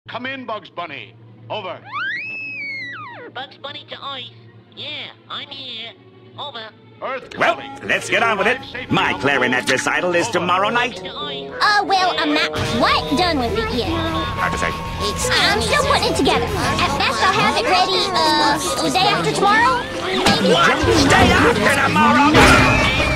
Come in, Bugs Bunny. Over. Bugs Bunny to Earth. Yeah, I'm here. Over. Earth Well, calling. let's get on with it. My clarinet recital is tomorrow night. To Earth. Well, I'm not quite done with it yet. Hard to say. I'm still putting it together. At best, I'll have it ready, the day after tomorrow, maybe? What? Stay after tomorrow?